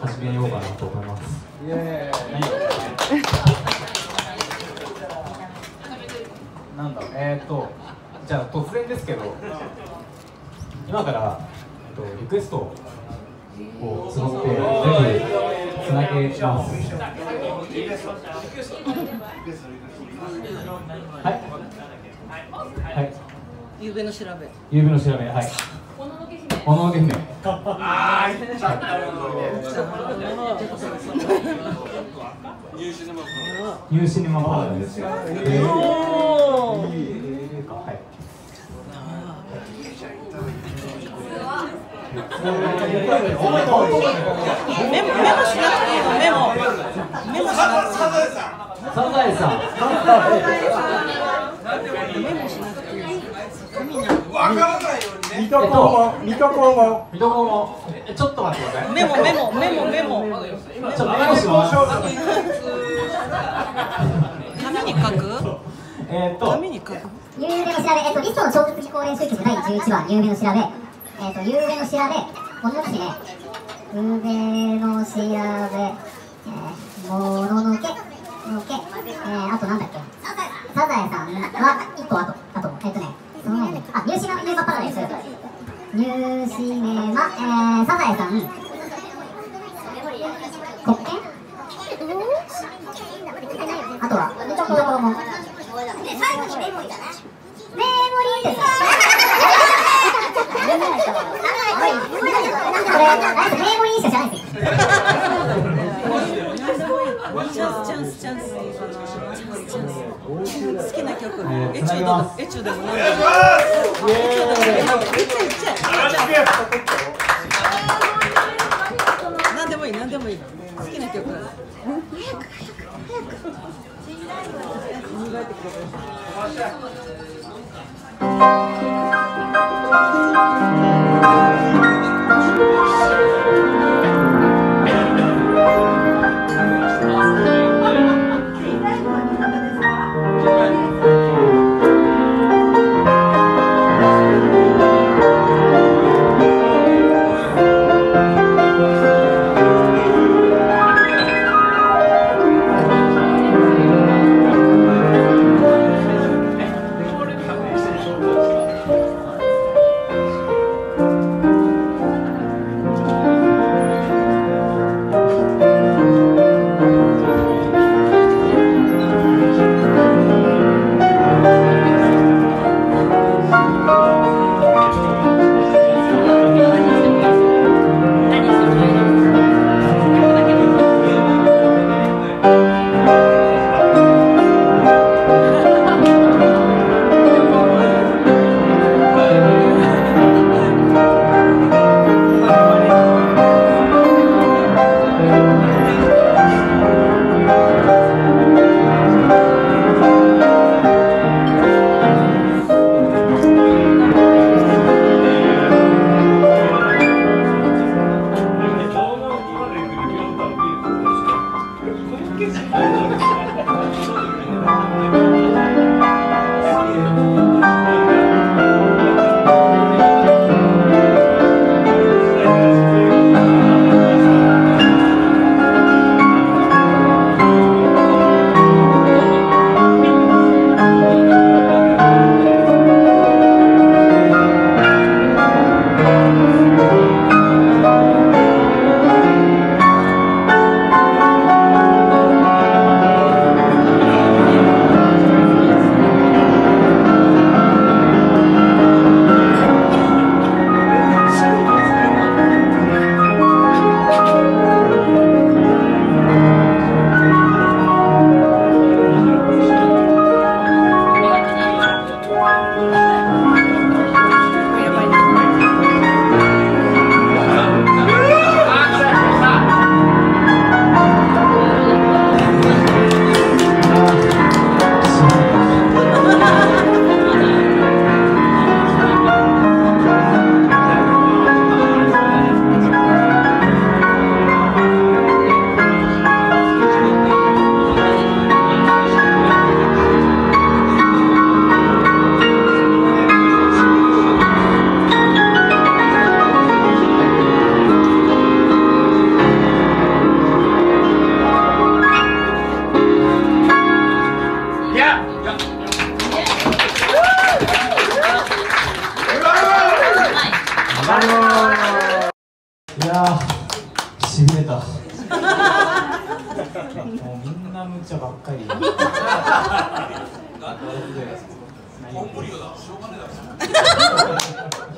始めようかなと思います。 イエーイ。なんだろう、じゃあ突然ですけど、今からリクエストを募って全部つなげます。はいはい。 ゆうべの調べ。 ゆうべの調べ、はい。もののけ姫。 ああ、言っちゃった。 ニューシネマパラダイス。はい。 メモしなくていいの、メモしなくていい。 サザエさん。 メモしなくていい。 わからないようにね。 水戸黄門。ちょっと待ってください。 メモ。 ちょっとメモします。 紙に書く？紙に書く。 ゆうべの調べ、リストの超絶技巧練習記の第11話、ゆうべの調べ、ゆうべの調べ、このですね、ゆうべの調べ、もののけ、あとなんだっけ、サザエさんは1個あと、その前に、ニューシネマパラダイス、ニューシネマ、サザエさん、国権、あとは、水戸黄門。最後にメモリだな。メモリです。これ、メモリしか知らないですよ。 チャンス。好きな曲、エチュードでも何でもいい。好きな曲。 はい、 いやー、しびれた。もうみんな無茶ばっかり。 コンプリオだ、しょうがねえだろ。